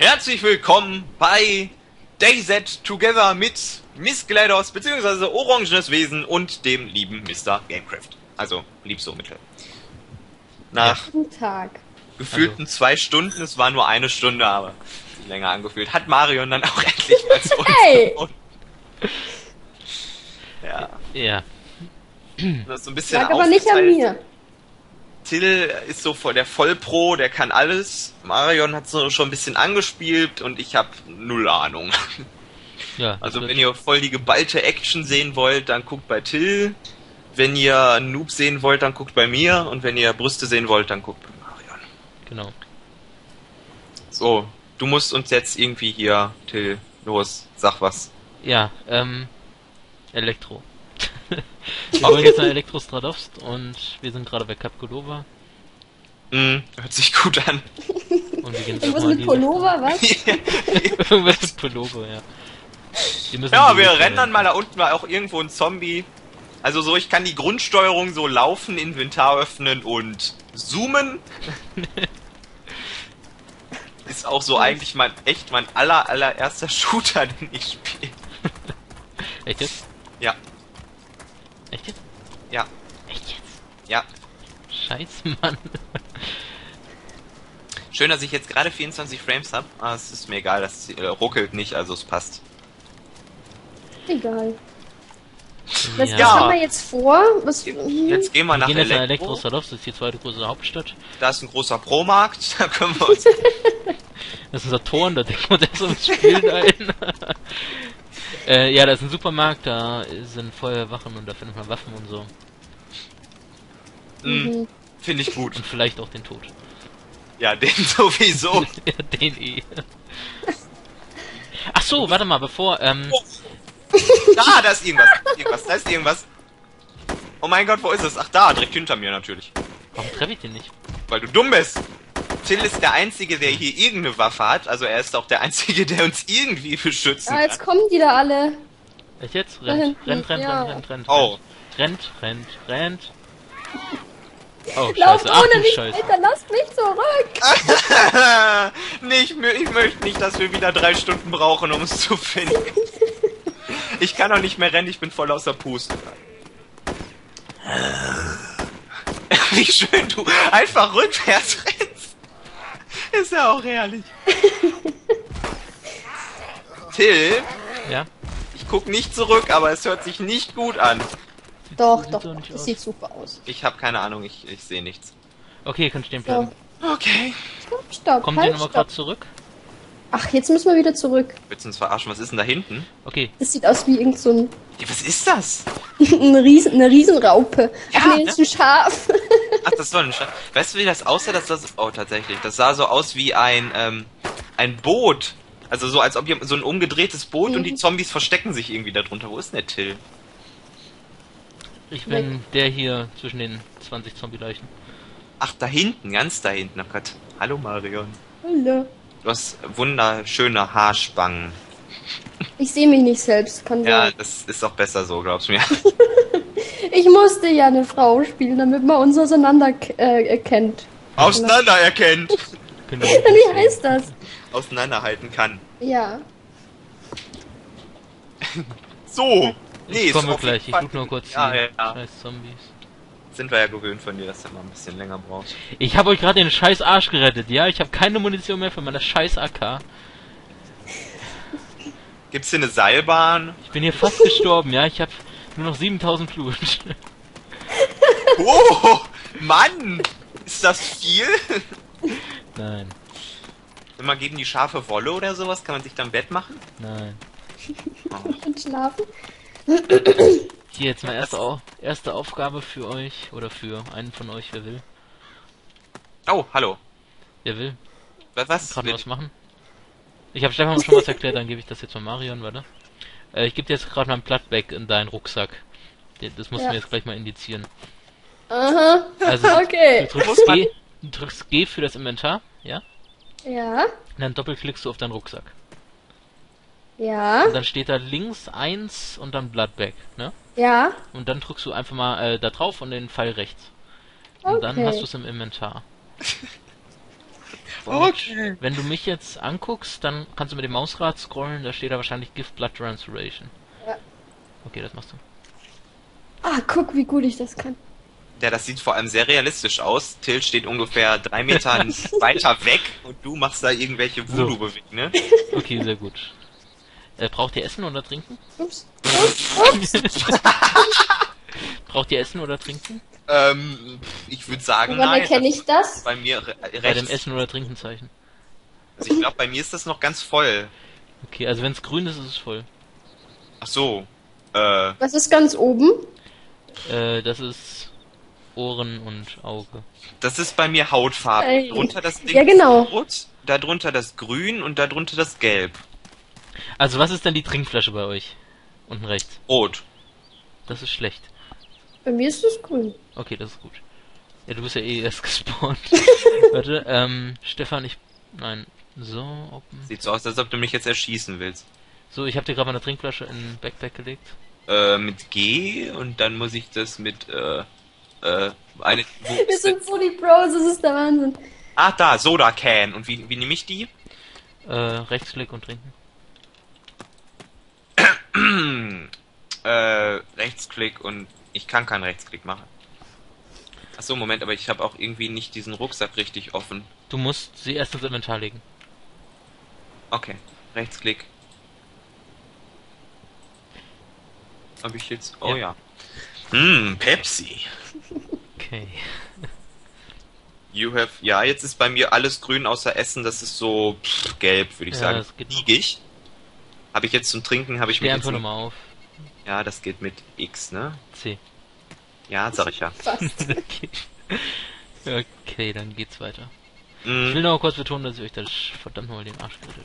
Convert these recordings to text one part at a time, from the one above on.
Herzlich willkommen bei DayZ Together mit Miss GLaDOS bzw. Orangenes Wesen und dem lieben Mr. Gamecraft. Also, lieb so mittel. Nach Guten Tag. gefühlten 2 Stunden, es war nur 1 Stunde, aber länger angefühlt, hat Marion dann auch endlich mal zu uns gefunden. Ja. Ja. Das ist so ein bisschen Lag aber nicht an aufgeteilt. mir. Till ist so voll der Vollpro, der kann alles. Marion hat so schon ein bisschen angespielt und ich habe 0 Ahnung. Ja. Also wenn ihr voll die geballte Action sehen wollt, dann guckt bei Till. Wenn ihr Noob sehen wollt, dann guckt bei mir. Und wenn ihr Brüste sehen wollt, dann guckt bei Marion. Genau. So, du musst uns jetzt irgendwie hier, Till, los, sag was. Ja, Elektro. Wir wollen jetzt nach Elektro-Stradovst und wir sind gerade bei Kapkolova. Hört sich gut an. Und wir gehen jetzt Irgendwas mal in mit die Pullover, was? Irgendwas mit Pullover, ja. Ja, wir rennen dann mal, da unten war auch irgendwo ein Zombie. Also so, ich kann die Grundsteuerung so laufen, Inventar öffnen und zoomen. Ist auch so eigentlich mein allererster Shooter, den ich spiele. Echt jetzt? Ja, Echt jetzt? ja, Echt jetzt? ja. Scheiße, Mann. Schön, dass ich jetzt gerade 24 Frames habe. Ah, es ist mir egal, das ruckelt nicht, also es passt. Egal. Was Ja. haben wir jetzt vor? Was, Jetzt gehen wir Wir nach gehen jetzt nach Elektro. Elektro-Stradovst, das ist die zweite große Hauptstadt. Da ist ein großer Pro-Markt, da können wir uns... Das ist ein Saturn, da denkt man jetzt ums Spielen ein. Ja, da ist ein Supermarkt, da sind Feuerwachen und da findet man Waffen und so. Finde ich gut. Und vielleicht auch den Tod. Ja, den sowieso. Ja, den eh. Ach so, warte mal, bevor, Da ist irgendwas. Da ist irgendwas. Oh mein Gott, wo ist es? Ach da, direkt hinter mir natürlich. warum treffe ich den nicht? Weil du dumm bist. Till ist der Einzige, der hier irgendeine Waffe hat. Also er ist auch der Einzige, der uns irgendwie beschützen Ah, jetzt kann. kommen die da alle. Echt jetzt? Da Rennt, hinten, rennt. Oh. Rennt. Oh, Lauft scheiße. Ach ohne du mich Scheiße. weiter, lasst mich zurück. Nee, ich möchte nicht, dass wir wieder 3 Stunden brauchen, um es zu finden. Ich kann doch nicht mehr rennen, ich bin voll außer Puste. Wie schön du einfach rückwärts rennst. Ist ja auch herrlich. Till, Ja? ich guck nicht zurück, aber es hört sich nicht gut an. Doch, Sieht doch, so nicht das aus. sieht super aus. Ich habe keine Ahnung, ich sehe nichts. Okay, ihr könnt stehen So, bleiben. Okay. stopp, Kommt ihr halt, nochmal stopp. gerade zurück? Ach, jetzt müssen wir wieder zurück. Willst du uns verarschen? Was ist denn da hinten? Okay. Das sieht aus wie irgend so ein, Ja, was ist das? eine Riesenraupe. Ach Ja, nee, das ist ein Schaf. Ach, das soll ein Schaf. Weißt du, wie das aussah? Oh, tatsächlich. Das sah so aus wie ein Boot. Also so, als ob hier so ein umgedrehtes Boot und die Zombies verstecken sich irgendwie darunter. Wo ist denn der Till? Ich bin der hier zwischen den 20 Zombie-Leichen. Ach, da hinten, ganz da hinten. Oh Gott. Hallo, Marion. Hallo. Du hast wunderschöne Haarspangen. Ich sehe mich nicht selbst, kann Ja, sein. das ist auch besser so, glaubst du mir. Ich musste ja eine Frau spielen, damit man uns auseinander erkennt. Auseinander erkennt. Genau. Wie heißt das? Auseinanderhalten kann. Ja. So. Nee, Ich komme ist auf jeden gleich, ich Fall- guck nur kurz Ja, die ja, ja. scheiß Zombies. Sind wir ja gewöhnt von dir, dass du mal ein bisschen länger brauchst. Ich habe euch gerade den scheiß Arsch gerettet, ja? Ich habe keine Munition mehr für meine scheiß AK. Gibt's hier eine Seilbahn? Ich bin hier fast gestorben, ja? Ich habe nur noch 7000 Blut. Oh, Mann! Ist das viel? Nein, Wenn man gegen die Schafe Wolle oder sowas, kann man sich dann Bett machen? nein. Und schlafen. Hier jetzt mal erste Aufgabe für euch oder für einen von euch, wer will. Oh, hallo. Wer will? Was? Gerade was machen? Ich habe Stefan schon was erklärt, dann gebe ich das jetzt mal Marion, warte. Ich gebe dir jetzt gerade mal ein Blattback in deinen Rucksack. Das musst du Ja. mir jetzt gleich mal indizieren. Aha. Also, Okay. du drückst G für das Inventar, ja? Ja. Und dann doppelklickst du auf deinen Rucksack. Ja. Und dann steht da links 1 und dann Bloodbag, ne? Ja. Und dann drückst du einfach mal da drauf und den Pfeil rechts. Und dann Okay. hast du es im Inventar. Okay. Wenn du mich jetzt anguckst, dann kannst du mit dem Mausrad scrollen, da steht da wahrscheinlich Gift Blood Transformation. Ja. Okay, das machst du. Ah, guck, wie gut ich das kann. Ja, das sieht vor allem sehr realistisch aus. Till steht ungefähr 3 Meter weiter weg und du machst da irgendwelche Voodoo-Bewegungen, ne? Okay, sehr gut. Braucht ihr Essen oder Trinken? Ups. Ups. Braucht ihr Essen oder Trinken? Ich würde sagen, Woran nein. erkenne ich das? Bei mir Bei dem rechts. Essen oder Trinkenzeichen. Also ich glaube, bei mir ist das noch ganz voll. Okay, also wenn es grün ist, ist es voll. Ach so. Was ist ganz oben? Das ist Ohren und Auge. Das ist bei mir Hautfarbe. Ey. Drunter das Ding Ja, genau. ist rot, darunter das Grün und darunter das Gelb. Also was ist denn die Trinkflasche bei euch? Unten rechts. Rot. Das ist schlecht. Bei mir ist es grün. Okay, das ist gut. Ja, du bist ja eh erst gespawnt. Warte, Stefan, Nein. So, open. Sieht so aus, als ob du mich jetzt erschießen willst. So, ich habe dir gerade mal eine Trinkflasche in den Backpack gelegt. Mit G und dann muss ich das mit, wo Wir ist sind so die Pros, das ist der Wahnsinn. Ah, da, Soda Can. Und wie nehme ich die? Rechtsklick und trinken. Rechtsklick und ich kann keinen Rechtsklick machen. Achso, Moment, aber ich habe auch irgendwie nicht diesen Rucksack richtig offen. Du musst sie erst ins Inventar legen. Okay, Rechtsklick. Hab ich jetzt... Oh ja. Pepsi. Okay. You have... Ja, jetzt ist bei mir alles grün außer Essen. Das ist so gelb, würde ich Ja, sagen. das geht noch. Liegig. Habe ich jetzt zum Trinken, habe ich Steh mir einfach jetzt... nochmal auf. Ja, das geht mit X, ne? C. Ja, sag ich ja. Fast. Okay. Okay, dann geht's weiter. Ich Mhm. will noch mal kurz betonen, dass ich euch das verdammt mal den Arsch gerettet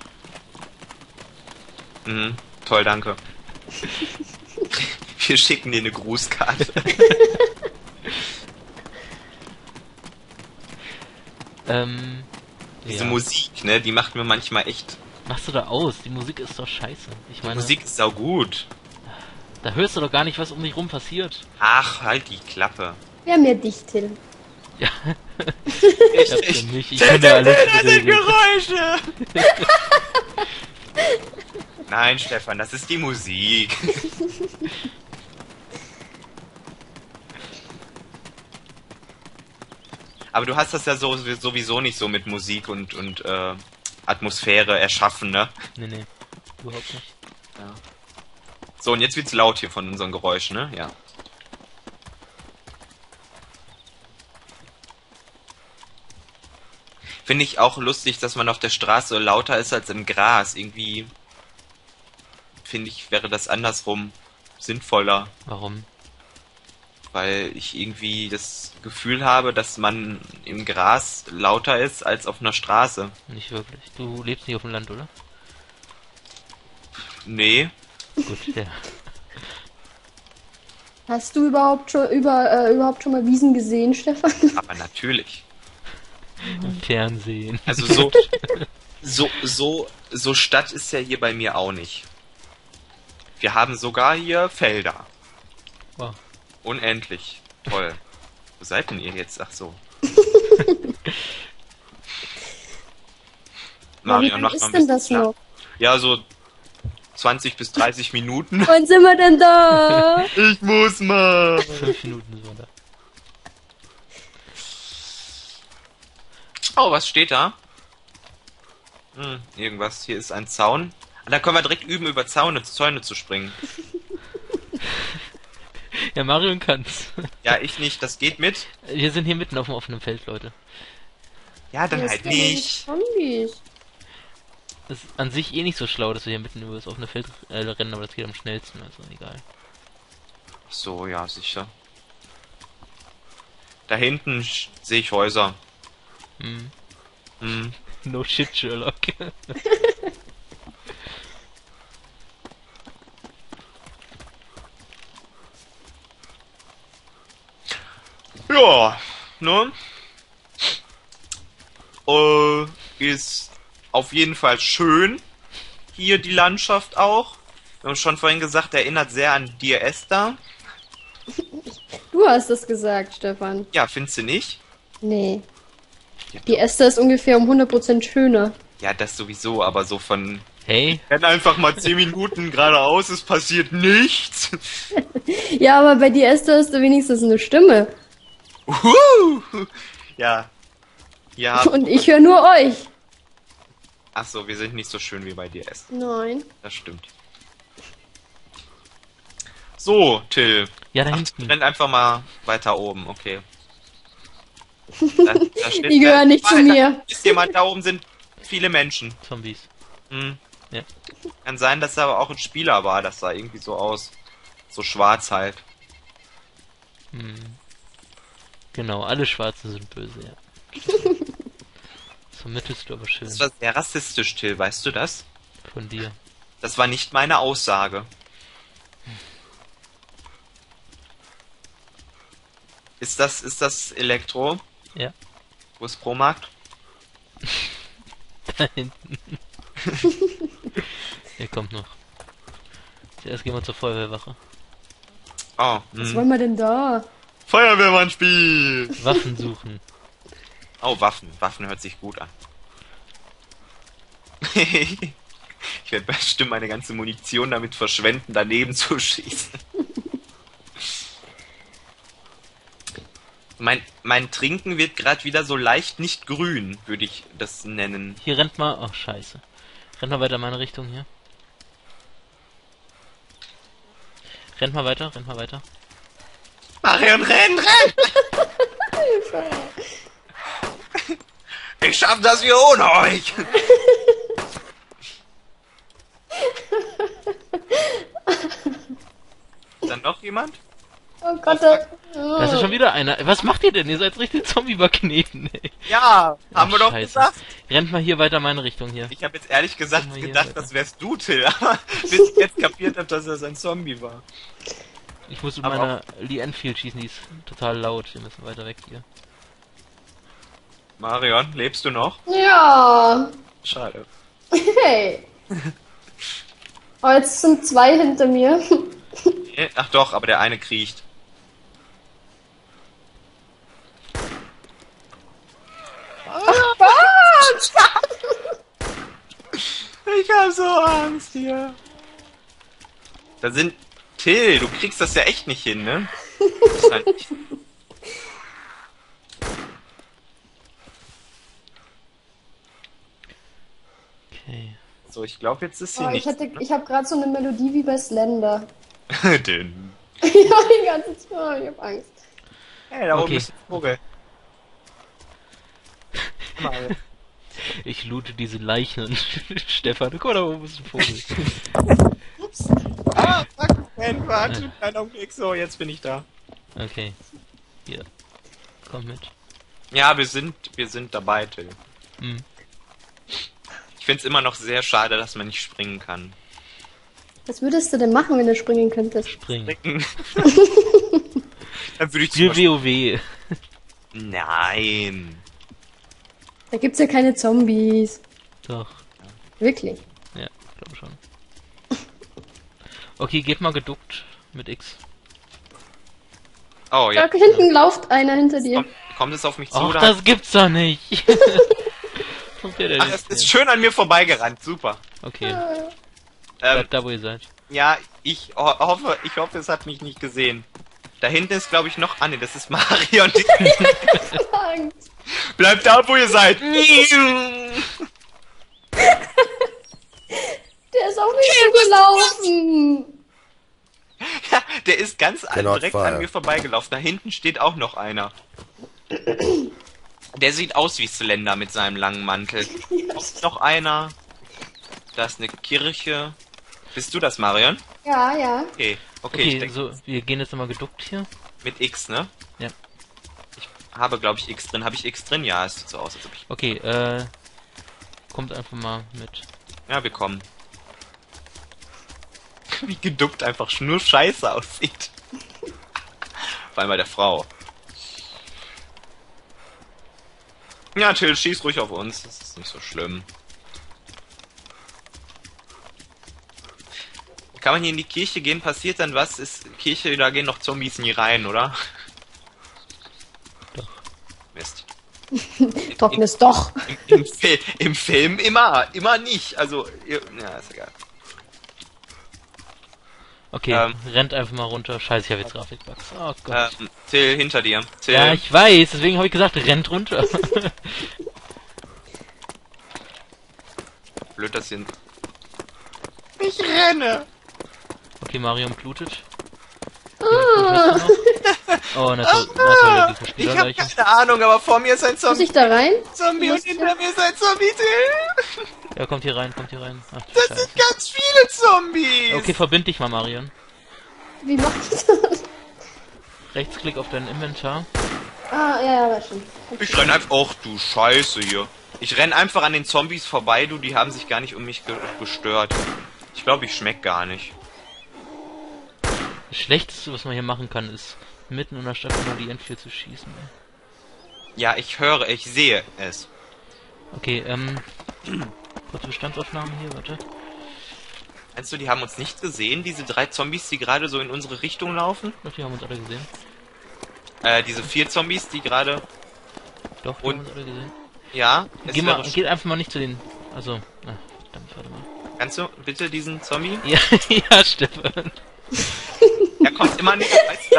habe. Mhm. Toll, danke. Wir schicken dir eine Grußkarte. Diese Ja. Musik, ne, die macht mir manchmal echt... Machst du da aus? Die Musik ist doch scheiße. Ich Die meine, Musik ist saugut. da hörst du doch gar nicht, was um dich rum passiert. Ach, halt die Klappe. Wir haben ja dich, Till. Ja, Ich, habt ihr mich. Ich kann ja alles das sind regeln. Geräusche! Nein, Stefan, das ist die Musik. Aber du hast das ja sowieso nicht so mit Musik und Atmosphäre erschaffen, ne? Nee, überhaupt nicht. Ja. So, und jetzt wird's laut hier von unseren Geräuschen, ne? Ja. Finde ich auch lustig, dass man auf der Straße lauter ist als im Gras. Irgendwie finde ich, wäre das andersrum sinnvoller, Warum? weil ich irgendwie das Gefühl habe, dass man im Gras lauter ist als auf einer Straße. Nicht wirklich. Du lebst nicht auf dem Land, oder? Nee. Gut, ja. Hast du überhaupt schon mal Wiesen gesehen, Stefan? Aber natürlich. Im Fernsehen. Also so Stadt ist ja hier bei mir auch nicht. Wir haben sogar hier Felder. Wow. Unendlich. Toll. Wo seid denn ihr jetzt? Ach so. Marion, Wie mach lange mal ist ein denn bisschen das klar. noch? Ja, so 20 bis 30 Minuten. Wann sind wir denn da? Ich muss mal. 5 Minuten sind wir da. Oh, was steht da? Irgendwas. Hier ist ein Zaun. Und da können wir direkt üben, über Zäune zu springen. Ja, Marion kann's. Ja, ich nicht. Das geht mit. Wir sind hier mitten auf dem offenen Feld, Leute. Ja, dann Hier halt ist ja nicht. Zombies. Das ist an sich eh nicht so schlau, dass wir hier mitten über das offene Feld rennen, aber das geht am schnellsten, also egal. Ach so, ja, sicher. Da hinten sehe ich Häuser. Hm. Hm. No shit, Sherlock. Ja, ne? Ist auf jeden Fall schön. Hier die Landschaft auch. Wir haben schon vorhin gesagt, erinnert sehr an Dear Esther. Du hast es gesagt, Stefan. Ja, findest du nicht? Nee. Die Esther ist ungefähr um 100% schöner. Ja, das sowieso, aber so von... Hey, Renn einfach mal 10 Minuten geradeaus, es passiert nichts. Ja, aber bei die Esther ist da wenigstens eine Stimme. Ja. Ja. Und ich höre nur euch. Ach so, wir sind nicht so schön wie bei dir, Esther. Nein. Das stimmt. So, Till. ja, da Ach, hinten. rennt einfach mal weiter oben, okay. Da steht, Die gehören nicht zu mir. Ist jemand, da oben sind viele Menschen. Zombies. Hm. Ja. Kann sein, dass er aber auch ein Spieler war. Das sah irgendwie so aus. So schwarz halt. Hm. Genau, alle Schwarzen sind böse, ja. Das vermittelst du aber schön Das war sehr rassistisch, Till, weißt du das? von dir. Das war nicht meine Aussage. Ist das Elektro? Ja. Wo ist Promarkt? Da hinten. Der kommt noch. Zuerst gehen wir zur Feuerwehrwache. Oh, Was wollen wir denn da? Feuerwehrmannspiel! Waffen suchen. Oh, Waffen. Waffen hört sich gut an. Ich werde bestimmt meine ganze Munition damit verschwenden, daneben zu schießen. Mein Trinken wird gerade wieder so leicht nicht grün, würde ich das nennen. Hier rennt mal. Ach, scheiße. Rennt mal weiter in meine Richtung hier. Rennt mal weiter, rennt mal weiter. Marion, renn! Ich schaff das hier ohne euch! Dann noch jemand? Oh Gott, Da ist ja schon wieder einer. Was macht ihr denn? Ihr seid richtig Zombie-Magneten, ey. Ja, haben wir doch Scheiße. gesagt. Rennt mal hier weiter in meine Richtung hier. Ich habe jetzt ehrlich gesagt Guck mal hier gedacht, weiter. das wärst du, Till, aber bis ich jetzt kapiert habe, dass er ein Zombie war. Ich muss mit Aber meiner Lee Enfield schießen, die ist total laut. Wir müssen weiter weg hier. Marion, lebst du noch? ja. Schade. Hey. Oh, jetzt sind 2 hinter mir. Ach doch, aber der eine kriecht. Ich hab so Angst hier. Da sind... Till, du kriegst das ja echt nicht hin, ne? Wahrscheinlich. Okay. So, ich glaube, jetzt ist sie Oh, nicht. ich habe gerade so eine Melodie wie bei Slender. Den. Ja, die ganze Zeit. Oh, ich hab Angst. Hey, da oben Okay. ist ein Vogel. Mal. Ich loote diese Leichen und Stefan, guck mal, da oben ist ein Vogel. Ups. Ah, fuck. Moment, warte. Einen Augenblick. So, jetzt bin ich da. Okay. Hier. Komm mit. Ja, wir sind dabei, Till. Hm. Ich find's immer noch sehr schade, dass man nicht springen kann. Was würdest du denn machen, wenn du springen könntest? Springen. Springen. Dann würde ich zum Spiel Beispiel... WoW. Nein. Da gibt's ja keine Zombies. Doch. Wirklich. Ja, glaube schon. Okay, geht mal geduckt mit X. Oh, ja. Da hinten lauft einer hinter dir. Kommt es auf mich zu? Ach, oder? das gibt's doch nicht. Kommt der denn Ach, jetzt es ist her? schön an mir vorbeigerannt. Super. Okay, bleibt da, wo ihr seid. Ja, ich hoffe, es hat mich nicht gesehen. Da hinten ist, glaube ich, noch... Ah, ne, das ist Marion. Angst. Bleibt da, wo ihr seid. Der ist auf mich zugelaufen. Ja, der ist ganz Cannot direkt fire. an mir vorbeigelaufen. Da hinten steht auch noch einer. Der sieht aus wie Slender mit seinem langen Mantel. Da ist noch einer. Da ist eine Kirche. Bist du das, Marion? Ja, ja. Okay, ich Okay, denke so, wir gehen jetzt nochmal geduckt hier. mit X, ne? Ja. Ich habe, glaube ich, X drin. Habe ich X drin? Ja, es sieht so aus, als ob ich... Okay, kommt einfach mal mit. Ja, wir kommen. Wie geduckt einfach nur scheiße aussieht. Vor allem bei der Frau. Ja, Till, schieß ruhig auf uns. Das ist nicht so schlimm. Kann man hier in die Kirche gehen? Passiert dann was? Ist Kirche, da gehen noch Zombies nie rein, oder? Doch. Mist. trockenes Doch. Im Film immer nicht. Also, ja, ist egal. Okay, rennt einfach mal runter. Scheiße, ich habe jetzt Grafikbugs. Oh Gott. Till, hinter dir. Till. Ja, ich weiß, deswegen habe ich gesagt, rennt runter. Blöd, dass hier... Ich renne! Okay, Marion blutet. Oh, na toll, die Ich habe Spielerleichen. keine Ahnung, aber vor mir ist ein Muss Zombie. ich da rein? Zombie und hinter mir ist ein Zombie, Till. Ja, kommt hier rein, kommt hier rein. Ach, du Das Scheiße. sind ganz viele Zombies. Okay, verbind dich mal, Marion. Wie macht ich das? Rechtsklick auf dein Inventar. Ja, war schon. Ich renn einfach... Och, du Scheiße hier. Ich renn einfach an den Zombies vorbei, du. Die haben sich gar nicht um mich gestört. Ich glaube, ich schmeck gar nicht. Das Schlechteste, was man hier machen kann, ist mitten in der Stadt mal die Endfield zu schießen. Ja, ich sehe es. Okay, kurze Bestandsaufnahme hier, warte. Meinst du, die haben uns nicht gesehen, diese 3 Zombies, die gerade so in unsere Richtung laufen? Doch, die haben uns alle gesehen. Diese 4 Zombies, die gerade... Doch, die Und- haben uns alle gesehen. Ja, Geht einfach mal nicht zu den... Also, na, verdammt, warte mal. Kannst du bitte diesen Zombie? Ja, ja, Stefan. Er kommt immer nicht.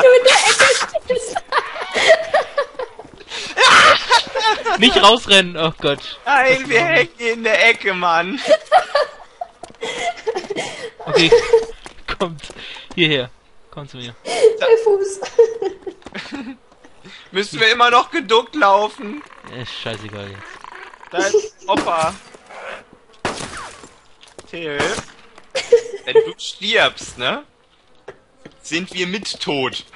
Nicht rausrennen, oh Gott. Nein, wir hängen in der Ecke, Mann. Okay, kommt hierher. Kommt zu mir. Der Fuß. Müssen wir immer noch geduckt laufen. Ist scheißegal jetzt. Da ist Opa. Till. Wenn du stirbst, ne? Sind wir mit tot.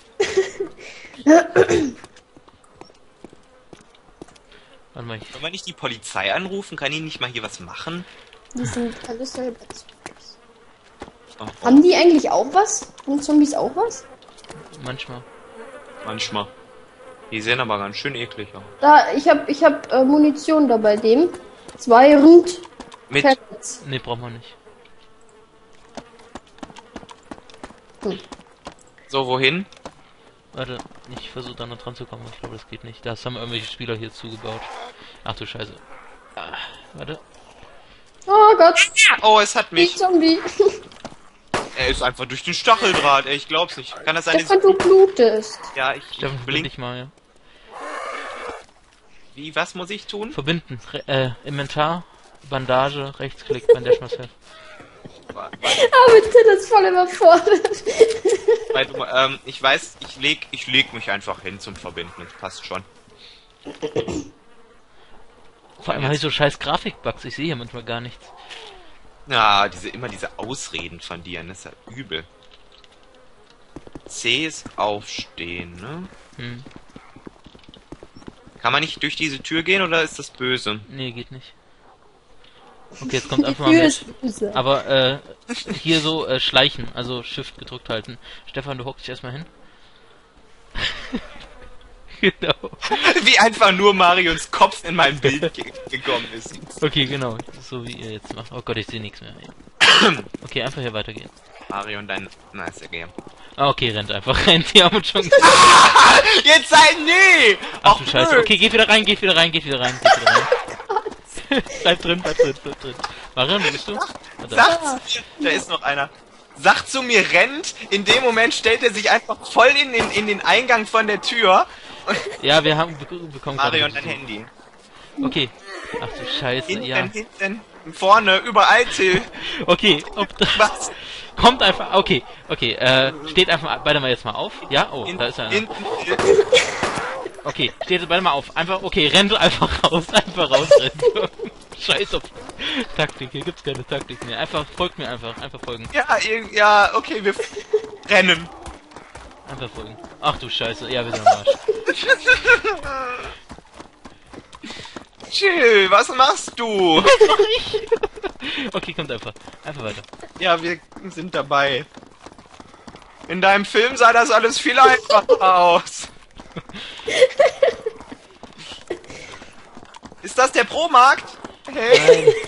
Warte mal, Können wir nicht die Polizei anrufen? Kann die nicht mal hier was machen? Die sind alle selber Zombies. Oh, Haben die eigentlich auch was? Haben Zombies auch was? manchmal. manchmal. Die sehen aber ganz schön eklig aus. Da, ich hab Munition da bei dem. 2 Rind. Mit Pellets. Ne, braucht man nicht. so, wohin? Warte, ich versuche da noch dran zu kommen, ich glaube, das geht nicht. Das haben irgendwelche Spieler hier zugebaut. Ach du Scheiße. Ah, warte. Oh Gott, Oh, es hat die mich. Zombie. Er ist einfach durch den Stacheldraht, ey, ich glaub's nicht. Kann das sein, Stefan, du blutest. Ja, ich Stefan, verbind blink. dich mal, ja. Wie, was muss ich tun? Verbinden. Inventar, Bandage, Rechtsklick, Bandage myself. Ah, bitte, das ist voll überfordert. Weil du, ich weiß, ich leg mich einfach hin zum Verbinden, das passt schon. Vor allem habe ich so scheiß Grafikbugs, ich sehe hier manchmal gar nichts. Ja, immer diese Ausreden von dir, das ist ja übel. C ist aufstehen, ne? Hm. Kann man nicht durch diese Tür gehen oder ist das böse? Nee, geht nicht. Okay, jetzt kommt Die einfach mal Tür mit. ist böse. Aber hier so schleichen, also Shift gedrückt halten. Stefan, du hockst dich erstmal hin. Genau. Wie einfach nur Marions Kopf in mein Bild gekommen ist. Okay, genau. So wie ihr jetzt macht. Oh Gott, ich sehe nichts mehr. Okay, einfach hier weitergehen. Marion, dein... Na, ist ja okay. Ah, okay, rennt einfach rein. Die haben uns schon... Jetzt sei... Nee! Ach du Scheiße. Okay, geht wieder rein, geht wieder rein, geht wieder rein, geht wieder rein. Bleib drin, bleib drin, bleib drin. Marion, wo bist du? Ah, da. Sagt zu mir, da ist noch einer. Sagt zu mir, rennt. In dem Moment stellt er sich einfach voll in den Eingang von der Tür. Ja, wir haben bekommen Marion, gerade- dein Handy. Okay. Ach du Scheiße, Hinten, ja. hinten, vorne, überall, Till. Okay, Was? kommt einfach, okay, steht einfach beide mal jetzt mal auf. Ja, oh, da ist einer. Hinten, Okay, steht jetzt beide mal auf. Einfach, okay, rennt einfach raus, rennen. Scheiß auf Taktik, hier gibt's keine Taktik mehr. Einfach, folgt mir einfach folgen. ja, okay, wir rennen. Einfach folgen. Ach du Scheiße, ja, wir sind am Arsch. Chill, was machst du? Okay, kommt einfach weiter. Ja, wir sind dabei. In deinem Film sah das alles viel einfacher aus. Ist das der Pro-Markt? Hey. Nein,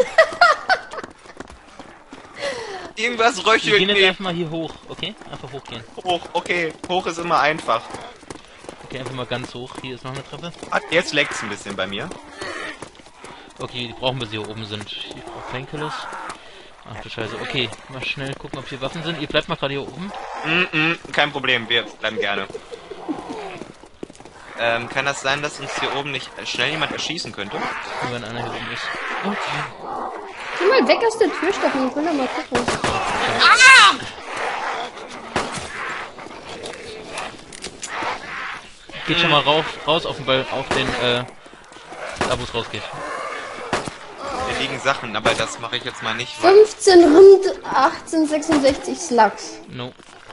Irgendwas wir röchelt gehen jetzt nicht. einfach mal hier hoch, okay? Einfach hochgehen. Hoch, okay. Hoch ist immer einfach. Okay, geh einfach mal ganz hoch. Hier ist noch eine Treppe. Ah, jetzt leckt's ein bisschen bei mir. Okay, die brauchen wir, sie hier oben sind. Ich brauche Painkillers. Ach du Scheiße. Okay, mal schnell gucken, ob hier Waffen sind. Ihr bleibt mal gerade hier oben. Kein Problem, wir bleiben gerne. Kann das sein, dass uns hier oben nicht schnell jemand erschießen könnte? Nur wenn einer hier oben ist. Okay. Geh mal weg aus der Tür, Steffen, ich will da mal gucken. Geht schon mal raus auf den Ball, auf den, da wo es rausgeht. Hier liegen Sachen, aber das mache ich jetzt mal nicht, weil 15 Rind, 1866 Slugs. No.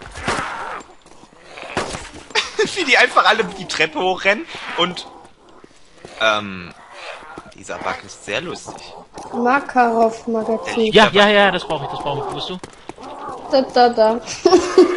wie die einfach alle die Treppe hochrennen und dieser Bug ist sehr lustig. Makarov-Magazin. Ja, das brauche ich, Wo bist du? Da.